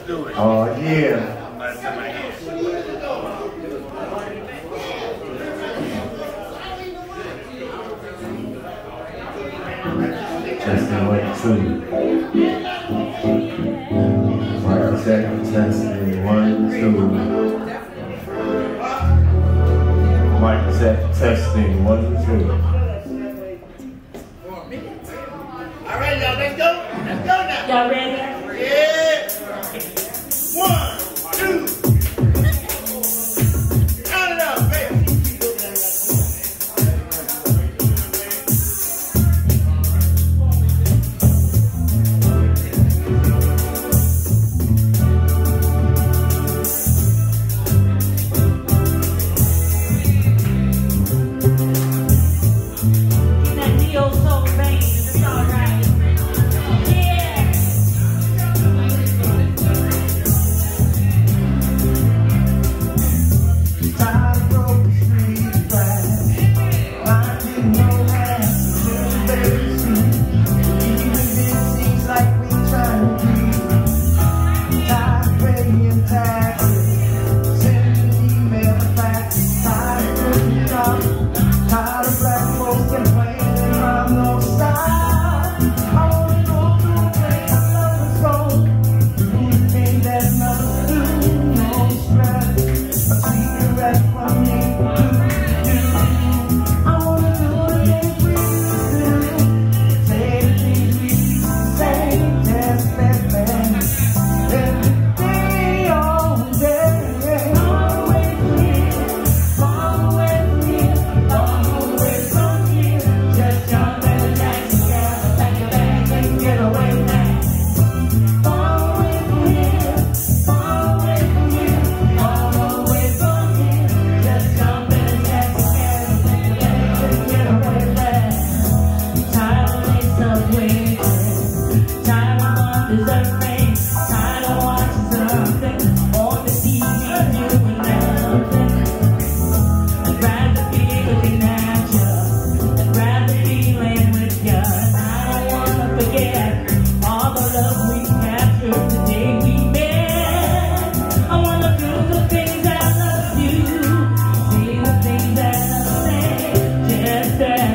do it. Oh, yeah. Last time I hear it. Testing 1, 2. Mic check, testing 1, 2. Mic check, testing 1, 2. All right, y'all, let's go. Let's go now. Y'all ready? Yeah. 1, 2. Count it up, baby.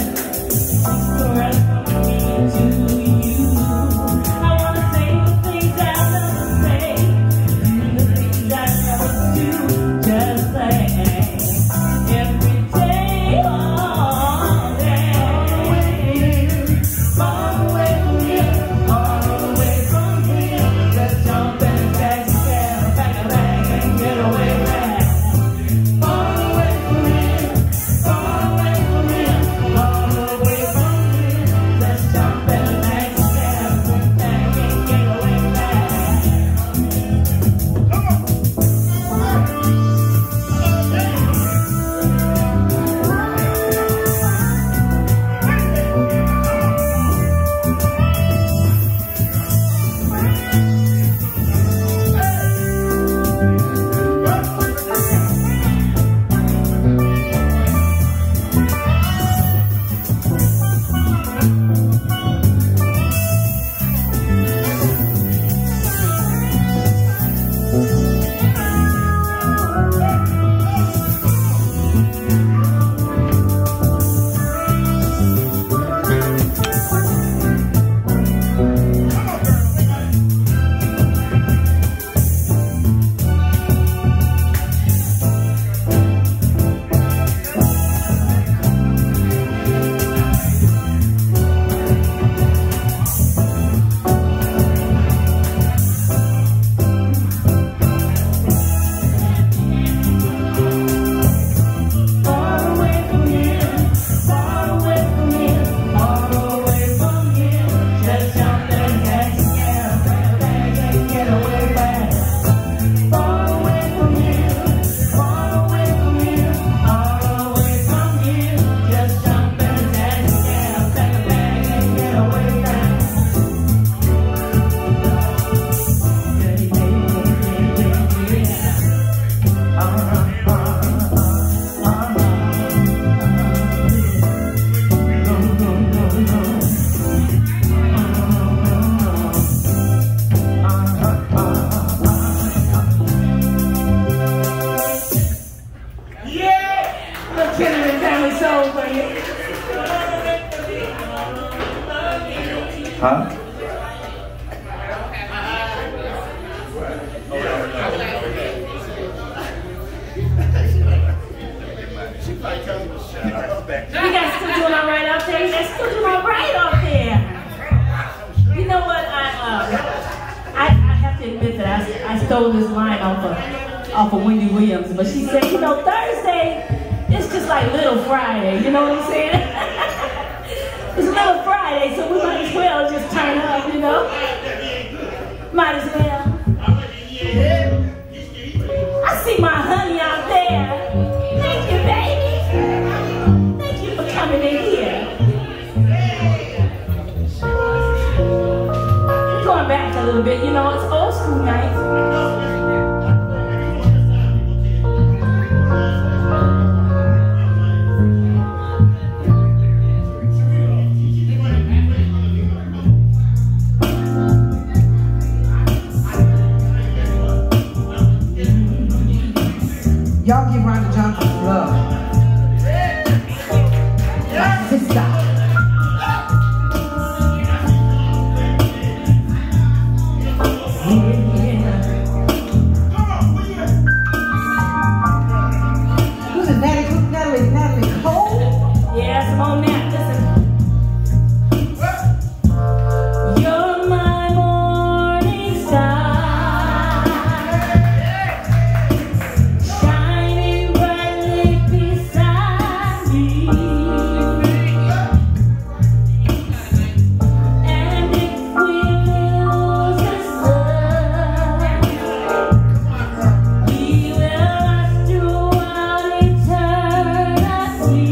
To you, I wanna say the things to admit that I stole this line off of Wendy Williams, but she said, you know, Thursday, it's just like Little Friday, you know what I'm saying? It's Little Friday, so we might as well just turn up, you know? Might as well. I see my honey out there. Thank you, baby. Thank you for coming in here. Going back a little bit, you know, it's old school night. Y'all give Ronnie Johnson some love. My sister. Who's it? Natalie Cole? Yes, I'm on that. Listen. You're my morning star, shining brightly beside me. And if we lose this love, we will last throughout eternity.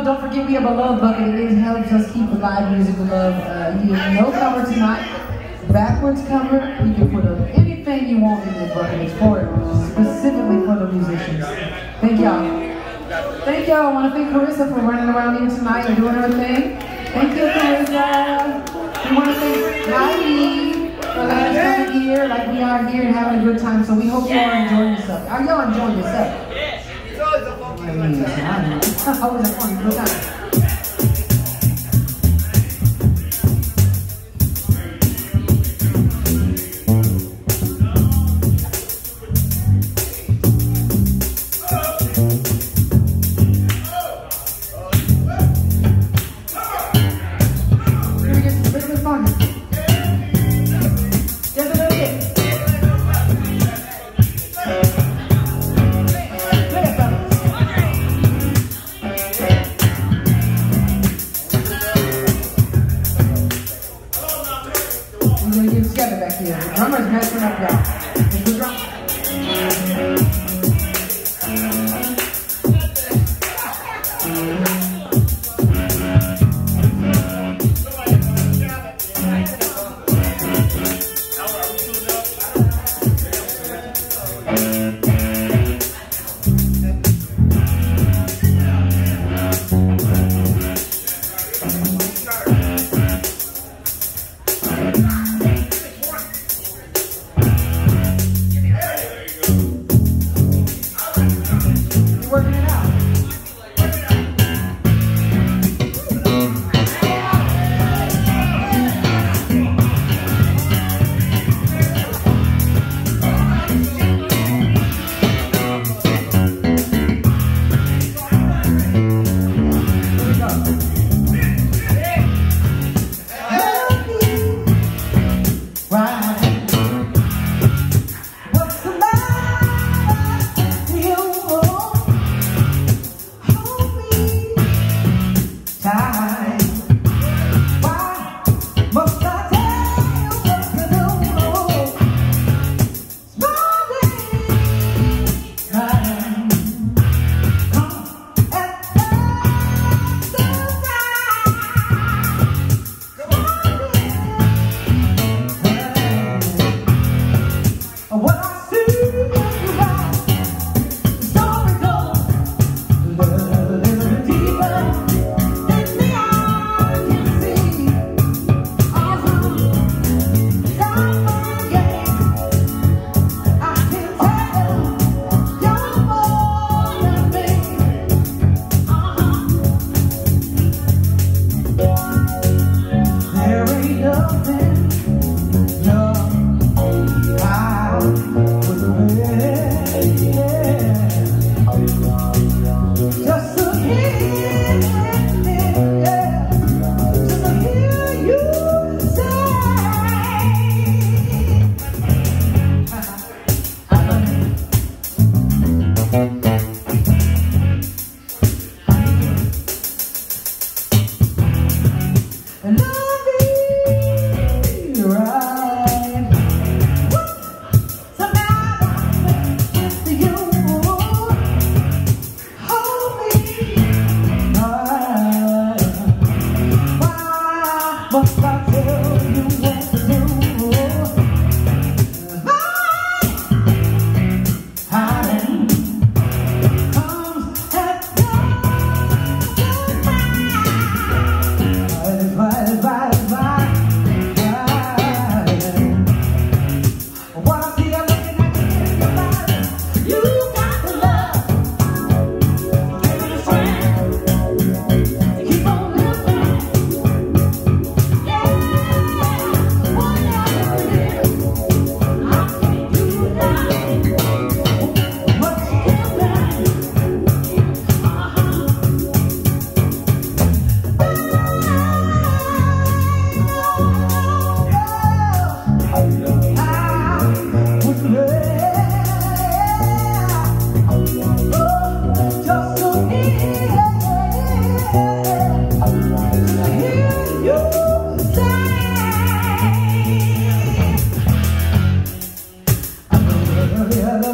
don't forget we have a love bucket. It helps us keep the live music alive. You have no cover tonight. Backwards cover. You can put anything you want in this bucket. It's for specifically for the musicians. Thank y'all. Thank y'all. I want to thank Carissa for running around here tonight and doing her thing. Thank you, Carissa. We want to thank Heidi for letting us come here like we are here and having a good time. So we hope you are enjoying yourself. Are y'all enjoying yourself? It's always a funky good time. Always a fun good time.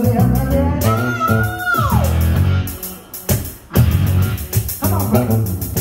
Come on, brother.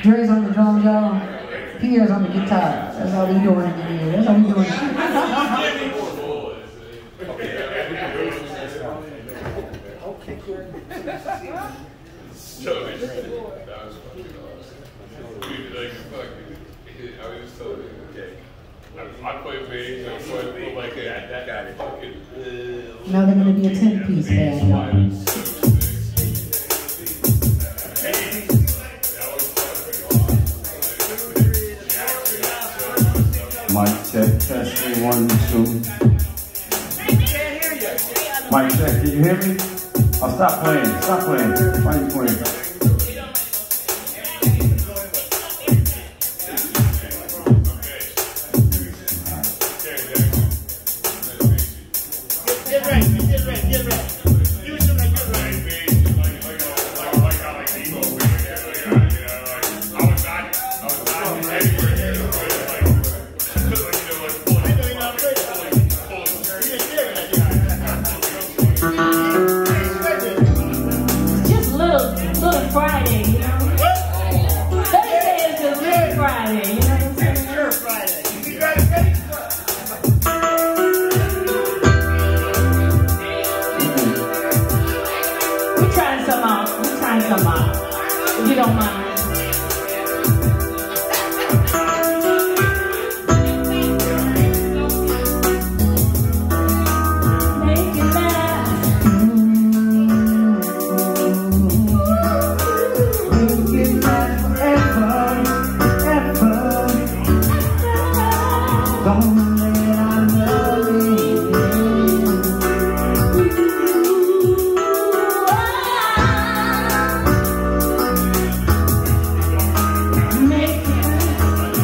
Dre's on the drums, y'all. Pierre's on the guitar. That's how we doing it in here. That's how we doing it. I play bass, I play like that guy. Now they're gonna be a 10-piece band, y'all. Mic check, testing 1, 2. Mic check, can you hear me? Oh, stop playing, stop playing. Why are you playing? Get ready, get ready, get ready. You should get ready. Just little Friday, you know? Thursday is just little Friday, you know what I'm saying? Sure, Friday. You ready, ready? We're trying some out. We're trying some out. If you don't mind. Make it last. We'll get back forever, ever. Don't let our love in. Make it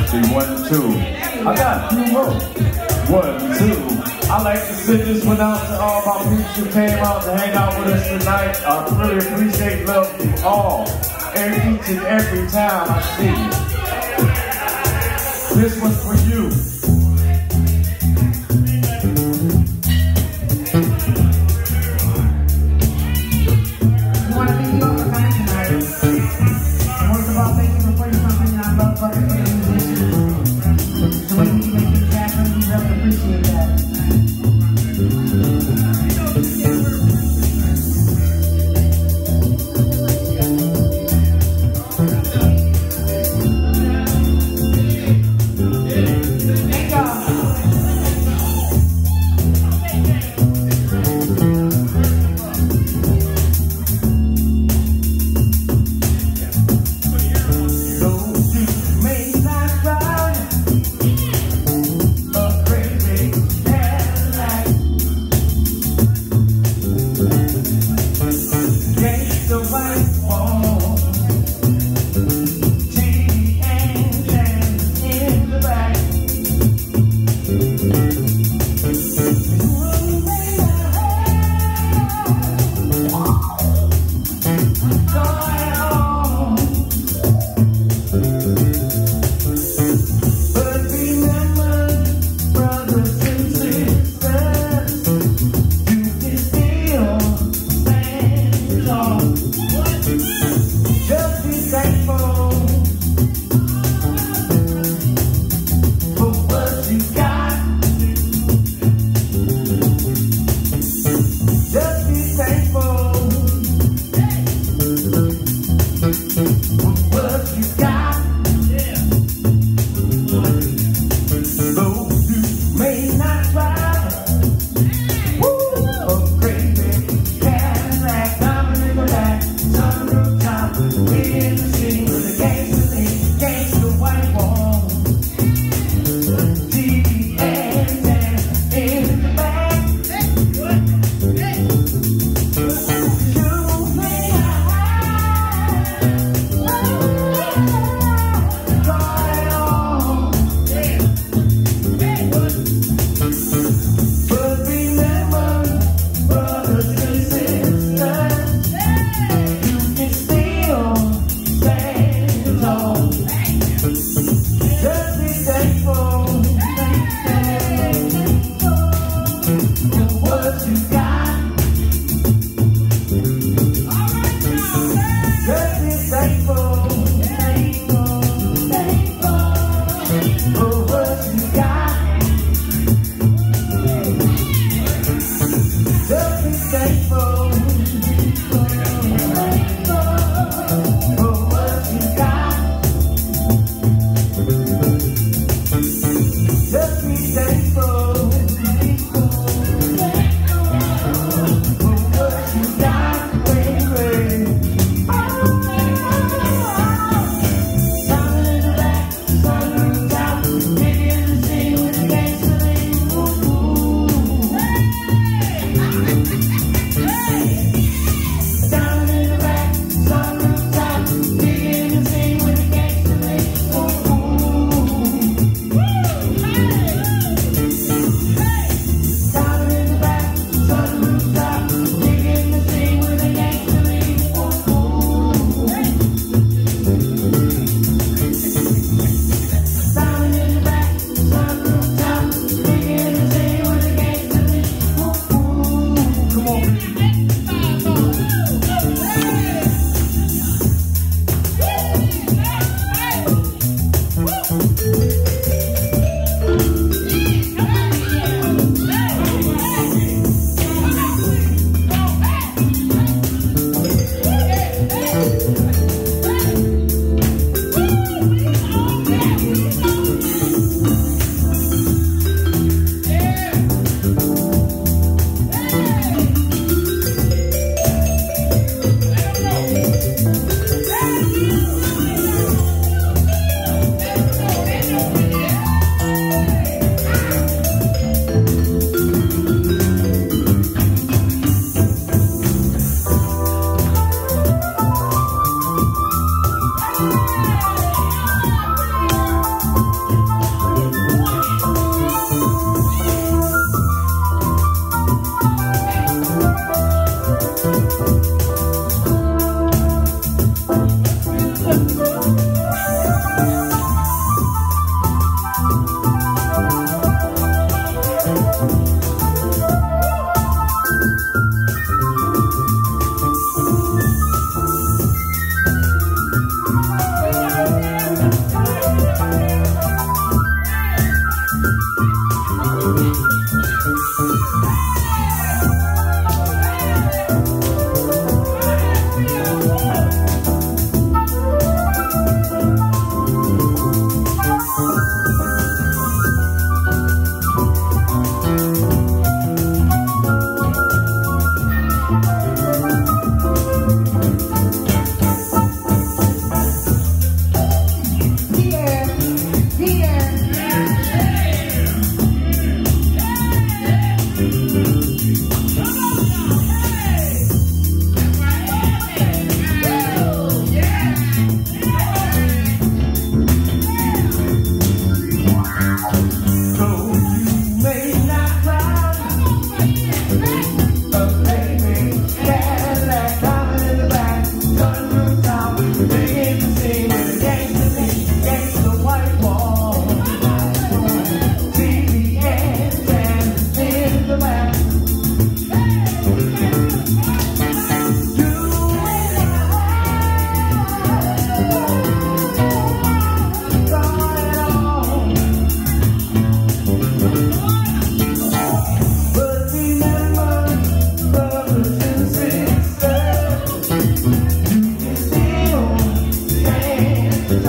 See, 1, 2. I got a few more. 1, 2. I like to send this one out to all my peeps who came out to hang out with us tonight. I really appreciate love from all, each and every time I see you. This one's for you. I want to thank you all for coming tonight. Most of all, thank you for putting something in our love bucket for the musicians. The way we can make it happen, we really appreciate that.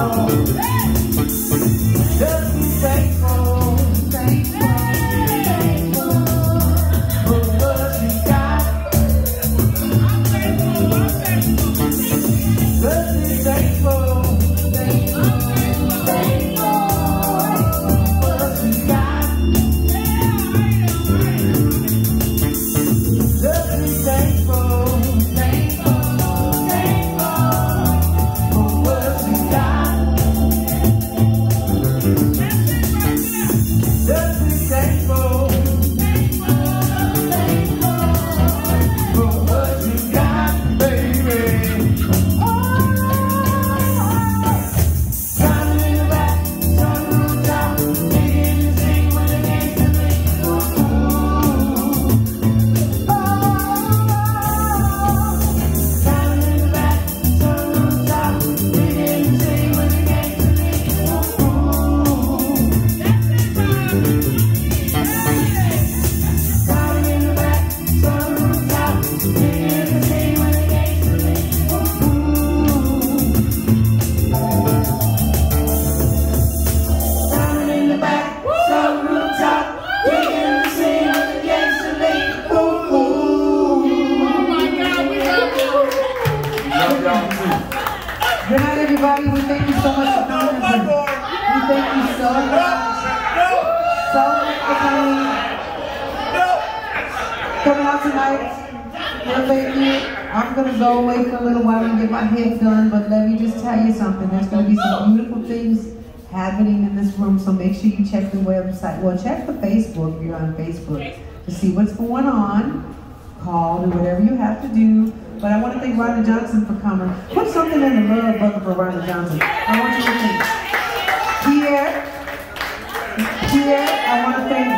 Good night, everybody. We thank you so much for coming. We thank you so much for coming out tonight. Well, thank you. I'm going to go away for a little while and get my hair done, but let me just tell you something. There's going to be some beautiful things happening in this room, so make sure you check the website. Well, check the Facebook if you're on Facebook to see what's going on. Call, do whatever you have to do. But I want to thank Rhonda Johnson for coming. Put something in the love bucket for Rhonda Johnson. I want you to think. Pierre, I want to thank